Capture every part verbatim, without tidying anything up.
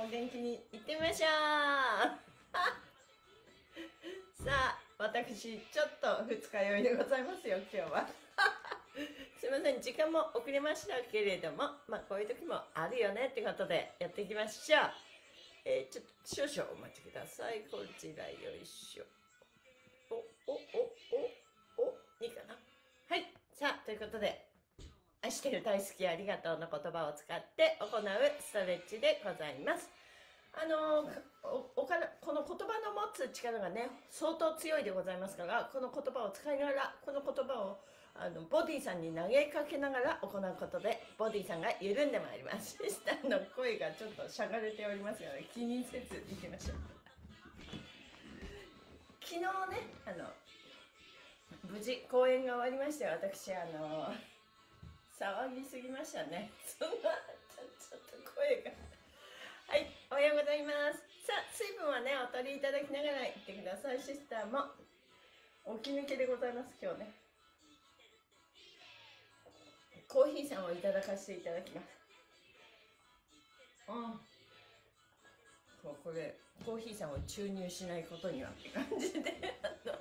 も元気にいってみましょうさあ、私、ちょっと二日酔いでございますよ、今日は。すいません、時間も遅れましたけれども、まあ、こういう時もあるよねってことでやっていきましょう。えー、ちょっと少々お待ちください。こちら、よいしょ。お、お、お、お、お、いいかな。はい。さあ、ということで、愛してる大好きありがとうの言葉を使って行うストレッチでございます。あのおおからこの言葉の持つ力がね相当強いでございますから、この言葉を使いながらこの言葉をあのボディさんに投げかけながら行うことでボディさんが緩んでまいります。シスターの声がちょっとしゃがれておりますので気にせずいきましょう。昨日ね、あの無事公演が終わりまして、私あの騒ぎすぎましたね。そんなちょっと声がはい、おはようございます。さあ、水分はねお取りいただきながら行ってください。シスターも起き抜けでございます。今日ねコーヒーさんをいただかせていただきます。うん、ここれコーヒーさんを注入しないことにはって感じであのはい、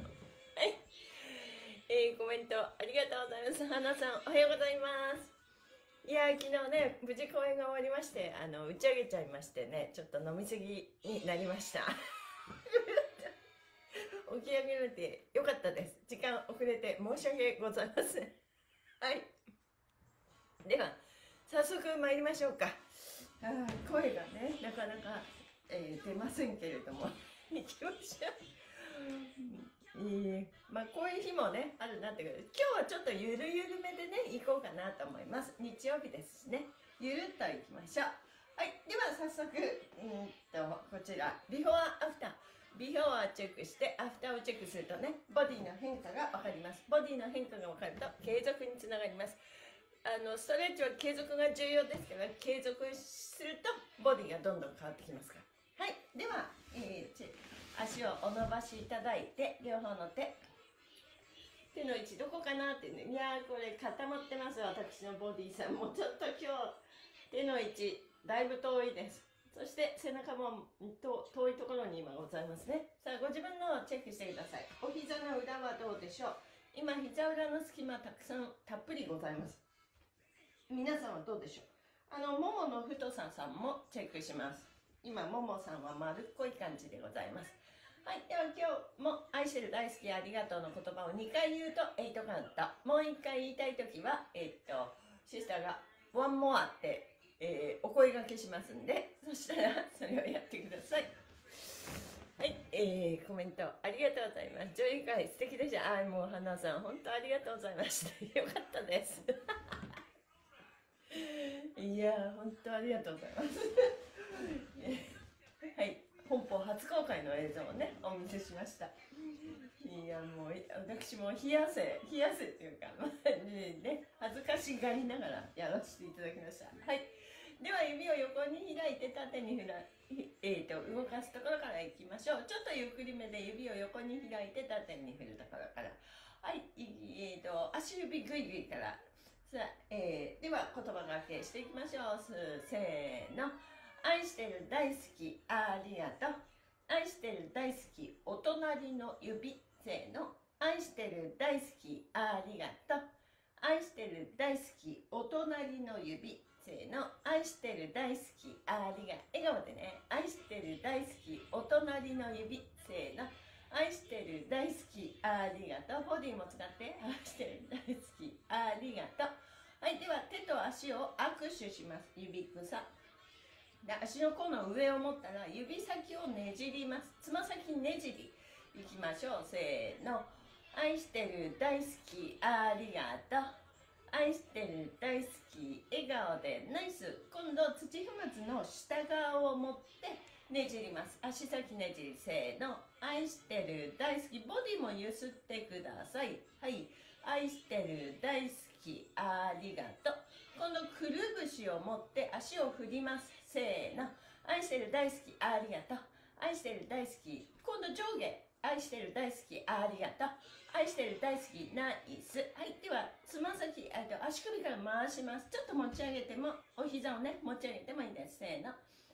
えー、コメントありがとうございます。花さんおはようございます。いやー、昨日ね無事公演が終わりまして、あの打ち上げちゃいましてね、ちょっと飲み過ぎになりました起き上げられてよかったです。時間遅れて申し訳ございませんはい、では早速参りましょうか。あ声がねなかなか、えー、出ませんけれども行きましょう。えー、まあこういう日もねあるなってことで、今日はちょっとゆるゆるめでね行こうかなと思います。日曜日ですしね、ゆるっといきましょう。はい、では早速うんとこちらビフォーアフター、ビフォーをチェックしてアフターをチェックするとねボディの変化が分かります。ボディの変化が分かると継続につながります。あのストレッチは継続が重要ですから、継続するとボディがどんどん変わってきますから。はい、では、えー、足をお伸ばしいただいて、両方の手手の位置どこかなってね、いやーこれ固まってます。私のボディさんもちょっと今日手の位置だいぶ遠いです。そして背中もと遠いところに今ございますね。さあご自分のをチェックしてください。お膝の裏はどうでしょう。今膝裏の隙間たくさんたっぷりございます。皆さんはどうでしょう。あのももの太ささんもチェックします。今ももさんは丸っこい感じでございます。はい、では今日も愛してる大好きありがとうの言葉をにかい言うとはちカウント、もういっかい言いたいときはえっとシスターがワンモアって、えー、お声掛けしますんで、そしたらそれをやってください。はい、えー、コメントありがとうございます。上映会素敵でした。あ、もう花さん本当ありがとうございました。よかったですいやー本当ありがとうございますはい、本邦初公開の映像をねお見せしました。いやもう私も冷やせ冷やせっていうかね、恥ずかしがりながらやらせていただきました。はい、では指を横に開いて縦にふら、えー、と動かすところからいきましょう。ちょっとゆっくりめで指を横に開いて縦に振るところから。はい、えー、と足指グイグイから。さあ、えー、では言葉がけしていきましょう。せーの。愛してる大好きありがとう。愛してる大好きお隣の指。せーの。愛してる大好きありがとう。愛してる大好きお隣の指。せーの。愛してる大好きありがとう。笑顔でね。愛してる大好きお隣の指。せーの。愛してる大好きありがとう。ボディも使って愛してる大好きありがとう。はい、では手と足を握手します。指草で足の甲の上を持ったら指先をねじります。つま先ねじりいきましょう。せーの。愛してる大好きありがとう。愛してる大好き笑顔でナイス。今度土踏まずの下側を持ってねじります。足先ねじり。せーの。愛してる大好き、ボディもゆすってください。はい、愛してる大好きありがとう。今度くるぶしを持って足を振ります。せーの。愛してる大好きありがとう。愛してる大好き。今度上下。愛してる大好きありがとう。愛してる大好きナイス。はい、ではつま先、足首から回します。ちょっと持ち上げてもお膝をね持ち上げてもいいです。せーの。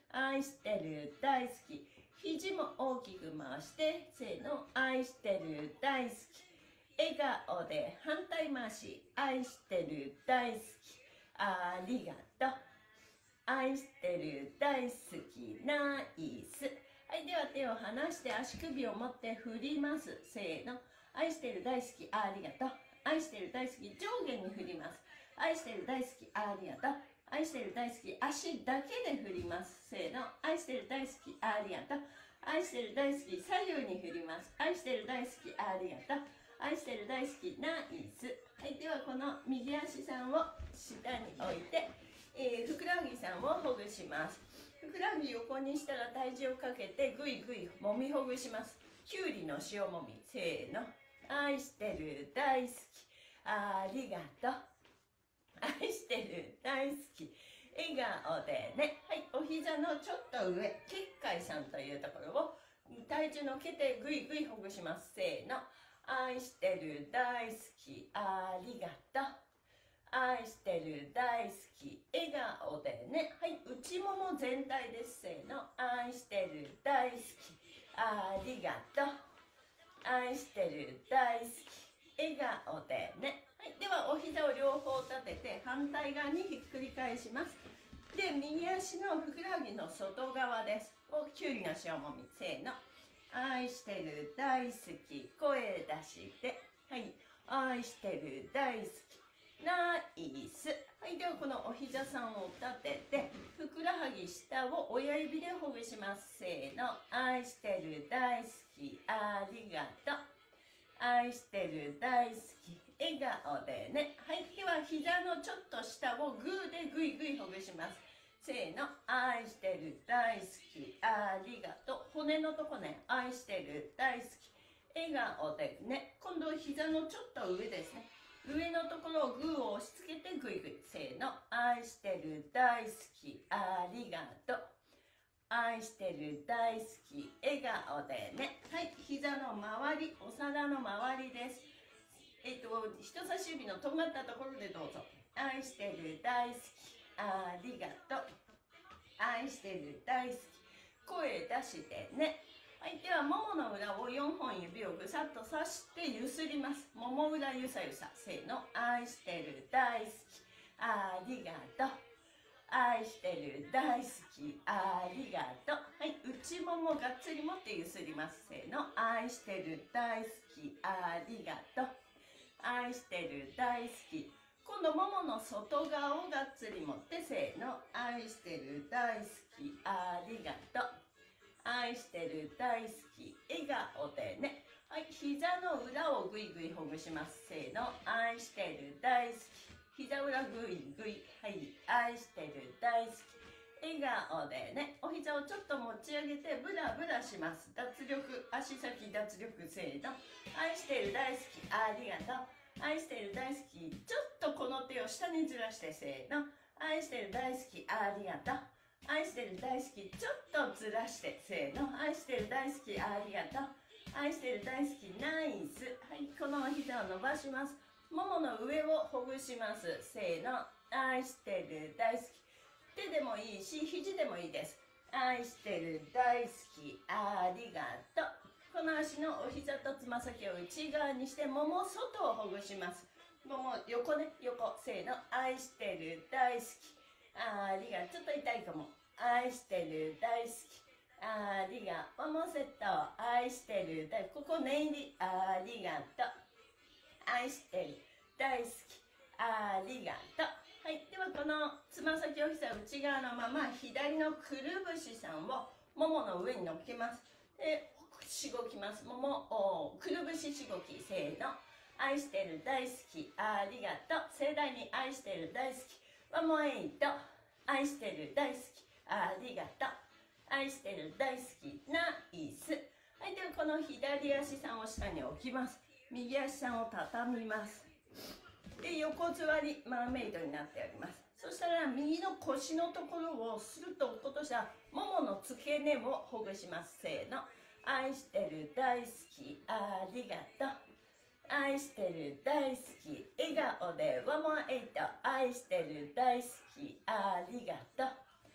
愛してる大好き。肘も大きく回して、せーの、愛してる大好き。笑顔で反対回し、愛してる大好き。ありがとう。愛してる大好き。ナイス。はい、では手を離して足首を持って振ります。せーの。愛してる大好き。ありがとう。愛してる大好き。上下に振ります。愛してる大好き。ありがとう。愛してる大好き。足だけで振ります。せーの。愛してる大好き。ありがとう。愛してる大好き。左右に振ります。愛してる大好き。ありがとう。愛してる大好き。ナイス。はい、ではこの右足さんを下に置いて、えー、ふくらはぎさんをほぐします。ふくらはぎ横にしたら体重をかけてぐいぐいもみほぐします。きゅうりの塩もみ。せーの。愛してる大好き。ありがとう。愛してる大好き。笑顔でね。はい、お膝のちょっと上、結界さんというところを体重のけてぐいぐいほぐします。せーの。愛してる大好き。ありがとう。愛してる大好き。笑顔でね。はい、内もも全体です。せーの。愛してる大好き。ありがとう。愛してる大好き。笑顔でね。はい、ではお膝を両方立てて反対側にひっくり返します。で、右足のふくらはぎの外側です。をきゅうりの塩もみ。せーの。愛してる大好き。声出して。はい。愛してる大好き。ナイス。はい。ではこのお膝さんを立てて、ふくらはぎ下を親指でほぐします。せーの。愛してる大好き。ありがとう。愛してる大好き。笑顔でね。はい。では膝のちょっと下をグーでぐいぐいほぐします。せーの。愛してる大好き。ありがとう。骨のとこね。愛してる大好き。笑顔でね。今度膝のちょっと上ですね。上のところをグーを押し付けてグイグイ。せーの。愛してる大好き。ありがとう。愛してる大好き。笑顔でね。はい。膝の周り、お皿の周りです。えっと、人差し指の尖ったところでどうぞ。愛してる大好き。ありがとう。愛してる大好き。声出してね。はい。では、ももの裏をよんほん指をぐさっと刺してゆすります。もも裏ゆさゆさ。せーの。愛してる大好き。ありがとう。愛してる大好き。ありがとう。はい。内ももがっつり持ってゆすります。せーの。愛してる大好き。ありがとう。愛してる大好き。今度ももの外側をがっつり持ってせーの。愛してる大好き。ありがとう。愛してる大好き。笑顔でね。はい。膝の裏をぐいぐいほぐします。せーの。愛してる大好き。膝裏ぐいぐい。はい。愛してる大好き。笑顔でね。お膝をちょっと持ち上げてブラブラします。脱力。足先脱力。せーの。愛してる大好き。ありがとう。愛してる大好き。ちょっとこの手を下にずらしてせーの。愛してる大好き。ありがとう。愛してる大好き。ちょっとずらしてせーの。愛してる大好き。ありがとう。愛してる大好き。ナイス。はい。この膝を伸ばします。ももの上をほぐします。せーの。愛してる大好き。手でもいいし、肘でもいいです。愛してる大好き。ありがとう。この足のお膝とつま先を内側にしてもも外をほぐします。もも横ね、横。せーの。愛してる大好き。ありがとう。ちょっと痛いかも。愛してる大好き。ありがとう。ももセット。愛してる大ここ念入り。ありがとう。愛してる大好き。ありがとう。はい。ではこのつま先お膝内側のまま左のくるぶしさんをももの上に乗っけます。でしごきます。もも、くるぶししごき。せーの。愛してる大好き。ありがとう。盛大に愛してる大好き。ワンモエイト。愛してる大好き。ありがとう。愛してる大好き。ナイス。はい。ではこの左足さんを下に置きます。右足さんを畳みます。で、横座り、マーメイドになっております。そしたら右の腰のところをスルッと落っことしたももの付け根をほぐします。せーの。愛してる大好き。ありがとう。愛してる大好き。笑顔でワンモアエイト。愛してる大好き。ありがとう。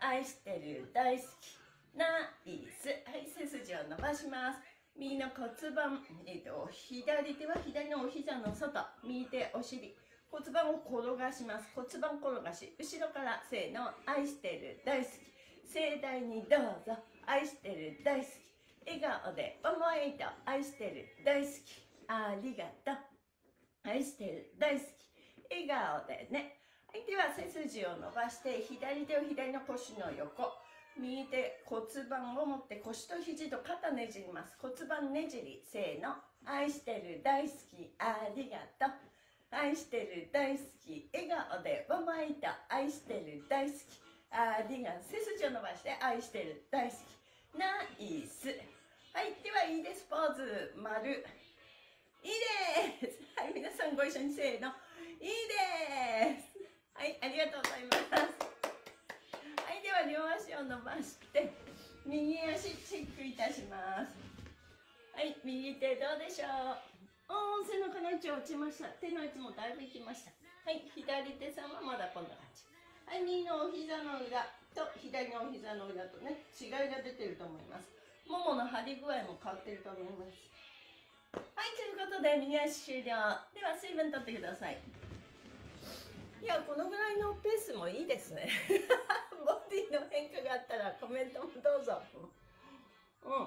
愛してる、大好き、ナイス。はい、背筋を伸ばします。右の骨盤、えっと、左手は左のお膝の外、右手お尻、骨盤を転がします。骨盤転がし、後ろからせーの、愛してる、大好き。盛大にどうぞ、愛してる、大好き。笑顔で思いと、愛してる、大好き。ありがとう。愛してる、大好き。笑顔でね。はい、では背筋を伸ばして、左手を左の腰の横。右手骨盤を持って腰と肘と肩ねじります。骨盤ねじり、せーの。愛してる、大好き。ありがとう。愛してる、大好き。笑顔で思いと、愛してる、大好き。ありがとう。背筋を伸ばして、愛してる、大好き。ナイス。はい、ではいいです。ポーズ、丸。いいです。はい、皆さんご一緒にせーの。いいです。はい、ありがとうございます。はい、では両足を伸ばして、右足チェックいたします。はい、右手どうでしょう。おー、背中の位置落ちました。手の位置もだいぶいきました。はい、左手さんはまだこんな感じ。はい、右のお膝の裏と左のお膝の裏とね、違いが出てると思います。ももの張り具合も変わってると思います。はい、ということで右足終了。では水分取ってください。いや、このぐらいのペースもいいですね。ボディの変化があったらコメントもどうぞ。うん。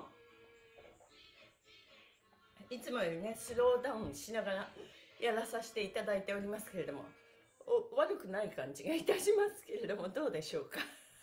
いつもよりね、スローダウンしながらやらさせていただいておりますけれども、お悪くない感じがいたしますけれども、どうでしょうか。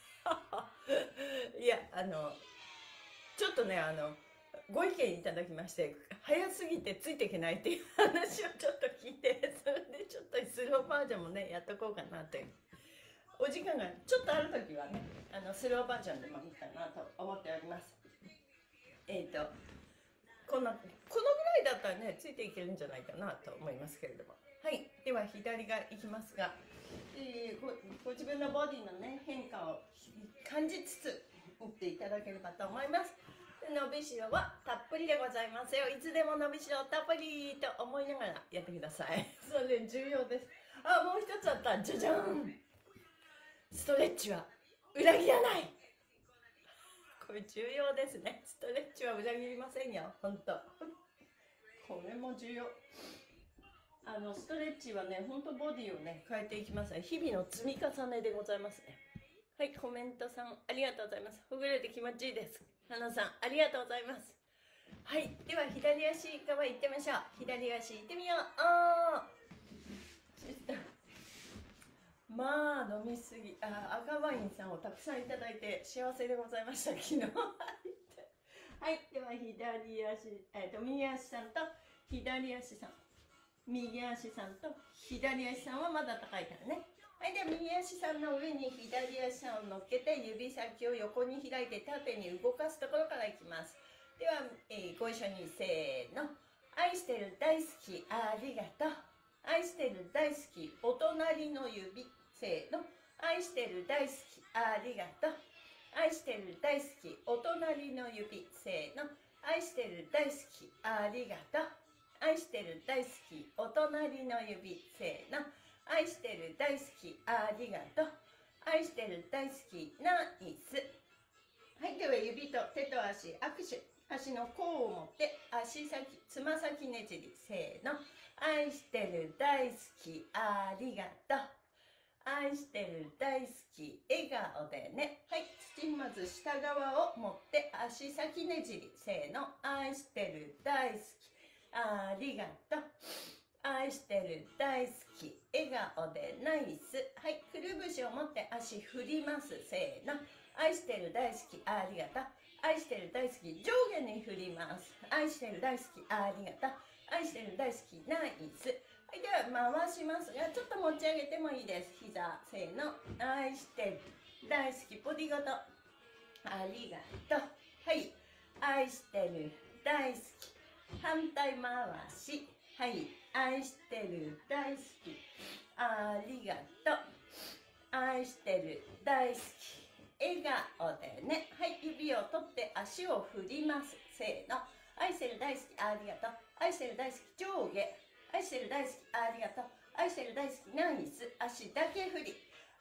いや、あの、ちょっとね、あの、ご意見いただきまして、早すぎてついていけないっていう話をちょっと聞いて、それでちょっとスローバージョンもね、やっとこうかなという。お時間がちょっとあるときはね、あのスローバージョンでもいいかなと思っております。えっと、こんな、このぐらいだったらね、ついていけるんじゃないかなと思いますけれども。はい、では左がいきますが、えー、ご, ご自分のボディのね、変化を感じつつ打っていただければと思います。伸びしろはたっぷりでございますよ。いつでも伸びしろたっぷりと思いながらやってください。それ重要です。あ、もう一つあった。じゃじゃん。ストレッチは裏切らない。これ重要ですね。ストレッチは裏切りませんよ。本当。これも重要。あのストレッチはね、本当ボディをね変えていきますね。日々の積み重ねでございますね。はい、コメントさんありがとうございます。ほぐれて気持ちいいです。花さんありがとうございます。はい、では左足側行ってみましょう。左足行ってみよう。あーちょっとまあ飲みすぎ、あ、赤ワインさんをたくさんいただいて幸せでございました昨日。はい、では左足、えー、と右足さんと左足さん、右足さんと左足さんはまだ高いからね。はい、では右足さんの上に左足さんを乗っけて指先を横に開いて縦に動かすところからいきます。では、えー、ご一緒にせーの。愛してる、大好き、ありがとう。愛してる、大好き、お隣の指、せーの。愛してる、大好き、ありがとう。愛してる、大好き、お隣の指、せーの。愛してる、大好き、ありがとう。愛してる、大好き、お隣の指、せーの。愛してる、大好き、ありがとう。愛してる、大好き、ナイス。はい、では指と手と足握手。足の甲を持って足先、つま先ねじり、せーの。愛してる、大好き、ありがとう。愛してる、大好き、笑顔でね。はい、土まず下側を持って足先ねじり、せーの。愛してる、大好き、ありがとう。愛してる、大好き、笑顔でナイス。はい、くるぶしを持って足振ります、せーの。愛してる、大好き、ありがとう。愛してる、大好き、上下に振ります。愛してる、大好き、ありがとう。愛してる、大好き、ナイス。はい、では回しますが、ちょっと持ち上げてもいいです。膝、せーの。愛してる、大好き、ボディごと、ありがとう。はい、愛してる、大好き、反対回し。はい、愛してる、大好き、ありがとう。愛してる、大好き、笑顔でね。はい、指を取って足を振ります。せーの。愛してる、大好き、ありがとう。愛してる、大好き、上下。愛してる、大好き、ありがとう。愛してる、大好き、ナイス。足だけ振り。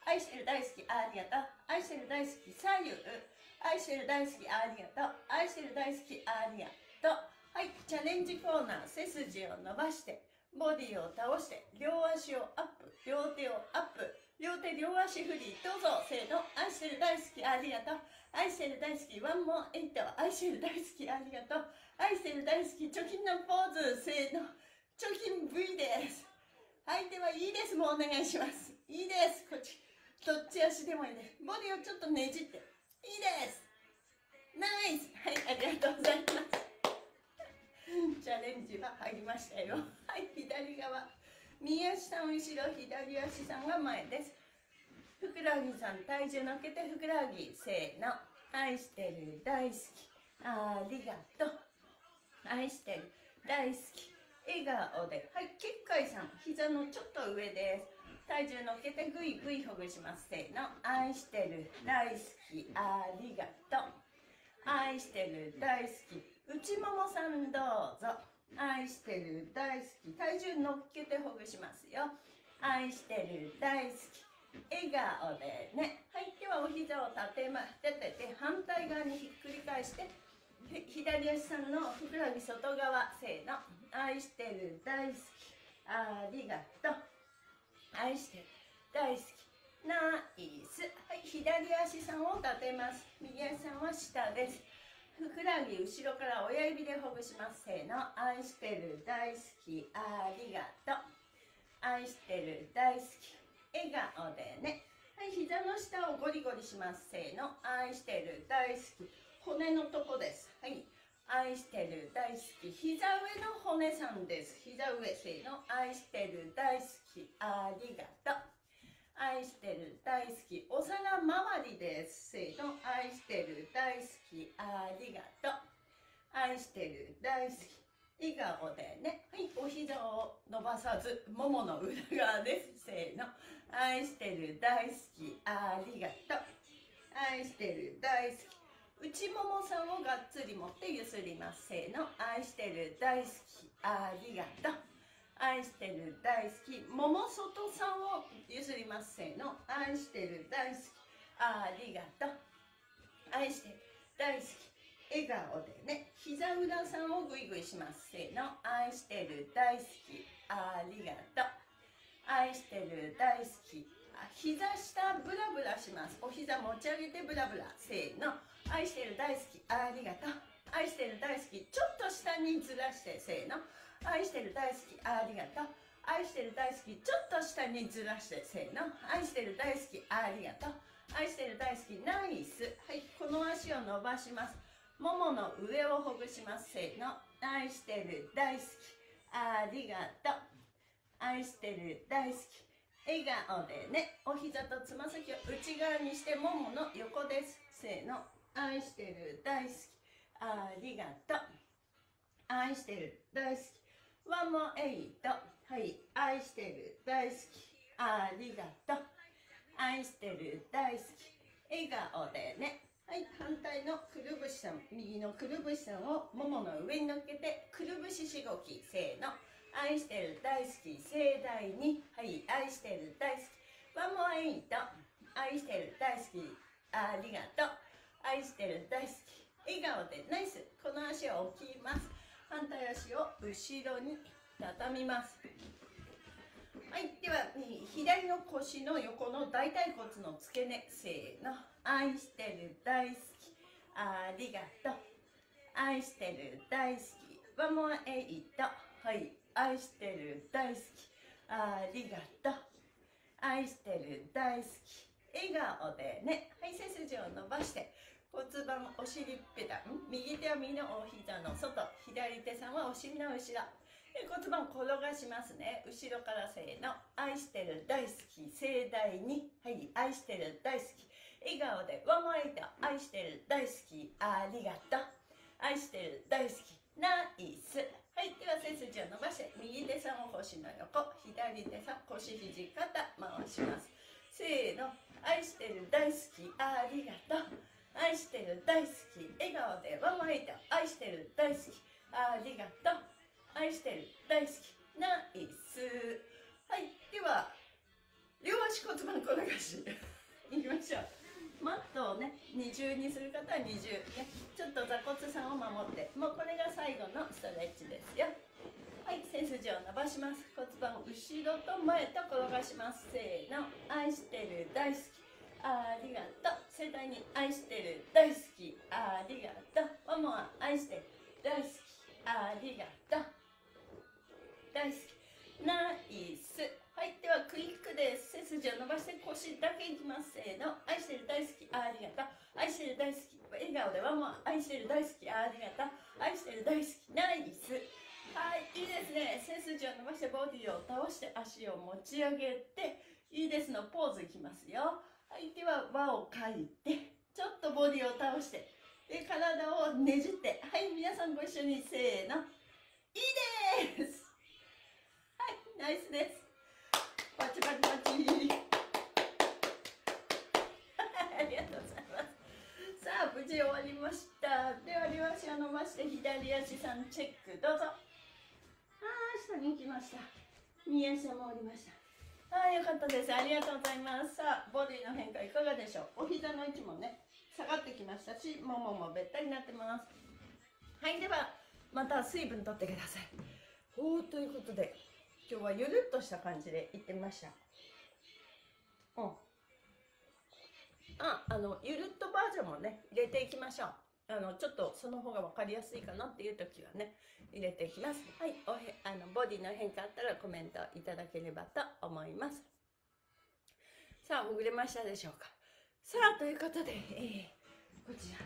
愛してる大好きありがとう。愛してる大好き左右。愛してる大好きありがとう。愛してる大好きありがとう。はい、チャレンジコーナー、背筋を伸ばしてボディを倒して両足をアップ、両手をアップ、両手両足フリー。どうぞ。せーの。愛してる大好きありがとう。愛してる大好きワンモアエイト。愛してる大好きありがとう。愛してる大好き貯金のポーズ。せーの。貯金 V です。はい、ではいいです。もうお願いします。いいです。こっちどっち足でもいいです。ボディをちょっとねじっていいです。ナイス。はい、ありがとうございます。チャレンジは入りましたよ。はい、左側右足さん後ろ、左足さんが前です。ふくらはぎさん体重乗っけてふくらはぎ。せーの。愛してる大好きありがとう。愛してる大好き笑顔で。はい、結界さん膝のちょっと上です。体重乗っけてぐいぐいほぐします。せーの。愛してる大好きありがとう。愛してる大好き内ももさんどうぞ。愛してる大好き体重乗っけてほぐしますよ。愛してる大好き笑顔でね。はい、ではお膝を立てま立てて反対側にひっくり返して左足さんのふくらはぎ外側。せーの。愛してる大好きありがとう。愛してる大好きナイス。はい、左足さんを立てます。右足さんは下です。ふくらはぎ後ろから親指でほぐします。せーの。愛してる大好きありがとう。愛してる大好き笑顔でね。はい、膝の下をゴリゴリします。せーの。愛してる大好き骨のとこです。はい、愛してる大好き膝上の骨さんです。膝上。せーの。愛してる大好きありがとう。愛してる大好きお皿周りです。せーの。愛してる大好きありがとう。愛してる大好き笑顔でね。はい、お膝を伸ばさずももの裏側です。せーの。愛してる大好きありがとう。愛してる大好き内ももさんをがっつり持ってゆすります。せーの。愛してる大好きありがとう。愛してる大好きもも外さんをゆすります。せーの。愛してる大好きありがとう。愛してる大好き笑顔でね。膝裏さんをグイグイします。せーの。愛してる大好きありがとう。愛してる大好き膝下ブラブラします。お膝持ち上げてブラブラ。せーの。愛してる大好きありがとう。愛してる大好きちょっと下にずらして。せーの。愛してる大好きありがとう。愛してる大好きちょっと下にずらして。せーの。愛してる大好きありがとう。愛してる大好きナイス。はい、この足を伸ばします。ももの上をほぐします。せーの。愛してる大好きありがとう。愛してる大好き笑顔でね。お膝とつま先を内側にしてももの横です。せーの。愛してる大好きありがとう。愛してる大好きワンモアエイト。はい、愛してる大好きありがとう。愛してる大好き笑顔でね。はい、反対のくるぶしさん右のくるぶしさんをももの上に乗っけてくるぶししごき。せーの。愛してる大好き盛大に。はい、愛してる大好きワンモアエイト。愛してる大好きありがとう。愛してる大好き笑顔でナイス。この足を置きます。反対足を後ろに畳みます。はい、では左の腰の横の大腿骨の付け根。せーの。愛してる大好きありがとう。愛してる大好きワンモアエイト。はい、愛してる大好きありがとう。愛してる大好き笑顔でね。はい、背筋を伸ばして骨盤お尻ペタン。右手は右のお膝の外、左手さんはお尻の後ろ。骨盤転がしますね。後ろからせーの。愛してる大好き盛大に。はい、愛してる大好き笑顔でワンモアエイト。愛してる大好きありがとう。愛してる大好きナイス。はい、では背筋を伸ばして右手さんを腰の横、左手さん腰肘肩回します。せーの。愛してる大好きありがとう。愛してる大好き笑顔でワンモアエイト。愛してる大好きありがとう。愛してる大好きナイス。はい、では両足骨盤転がしいきましょう。マットをね二重にする方は二重ね、ちょっと座骨さんを守って、もうこれが最後のストレッチですよ。はい、背筋を伸ばします。骨盤後ろと前と転がします。せーの、愛してる大好きありがとう。盛大に愛してる大好きありがとう。ママは愛してる大好きありがとう。大好きナイス。はい、ではクイックです。背筋を伸ばして腰だけいきます。せーの、愛してる大好きありがとう。愛してる大好き、笑顔ではもう愛してる大好きありがとう。愛してる大好きナイス。はい、いいですね。背筋を伸ばしてボディを倒して足を持ち上げて、いいですのポーズいきますよ。はい、では輪を描いて、ちょっとボディを倒してで体をねじって、はい、皆さんご一緒にせーの、いいです。はい、ナイスです。パチパチパチありがとうございます。さあ無事終わりました。では両足を伸ばして左足さんチェックどうぞ。あー、下に行きました。右足も降りました。あー、よかったです。ありがとうございます。さあボディの変化いかがでしょう。お膝の位置もね下がってきましたし、もももべったりになってます。はい、ではまた水分とってください。おー、ということで今日はゆるっとした感じでいってみました。うん。あ、あのゆるっとバージョンもね入れていきましょう。あのちょっとその方が分かりやすいかなっていう時はね入れていきます。はい、おへあのボディの変化あったらコメントいただければと思います。さあほぐれましたでしょうか。さあということで、えー、こちら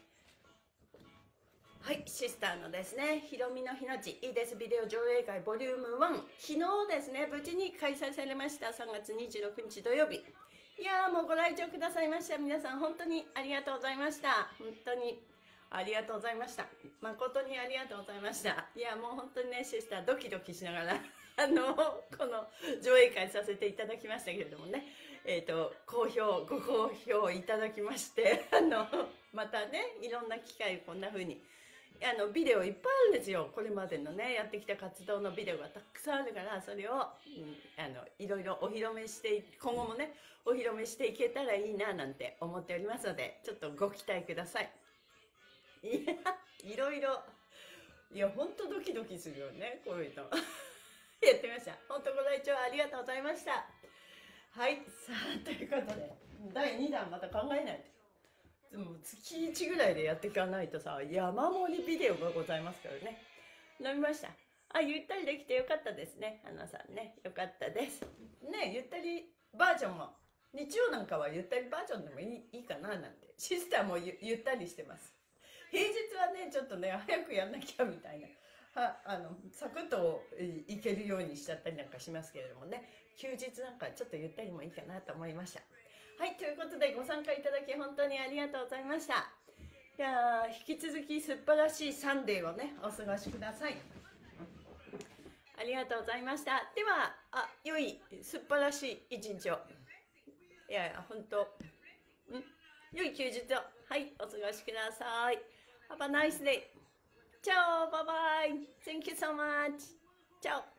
はい、シスターのですね、ひろみの日のちいいですビデオ上映会ボリュームワン、昨日ですね無事に開催されました。さんがつにじゅうろくにち土曜日。いやーもうご来場くださいました皆さん、本当にありがとうございました。本当にありがとうございました。誠にありがとうございました。いやもう本当にねシスタードキドキしながらあのこの上映会させていただきましたけれどもね、えーと好評ご好評いただきましてあのまたねいろんな機会こんな風にあのビデオいっぱいあるんですよ。これまでのねやってきた活動のビデオがたくさんあるから、それを、うん、あのいろいろお披露目して今後もねお披露目していけたらいいななんて思っておりますので、ちょっとご期待ください。いやいろいろいやほんとドキドキするよねこういうのやってみました。本当ご来場ありがとうございました。はい、さあということでだいにだんまた考えないと。でも月いちぐらいでやっていかないとさ、山盛りビデオがございますからね。飲みました。あ、ゆったりできてよかったですね。花さんね、よかったです。ね、ゆったりバージョンも、日曜なんかはゆったりバージョンでもいい、いいかななんて。シスターも ゆ, ゆったりしてます。平日はね、ちょっとね、早くやんなきゃみたいな。はあのサクッといけるようにしちゃったりなんかしますけれどもね、休日なんかちょっとゆったりもいいかなと思いました。はい、ということでご参加いただき本当にありがとうございました。いやー引き続き素晴らしいサンデーをねお過ごしください。ありがとうございました。ではあ良い素晴らしい一日を、いやいや本当ん良い休日をはいお過ごしください。Have a nice day. Ciao, bye bye. Thank you so much. Ciao.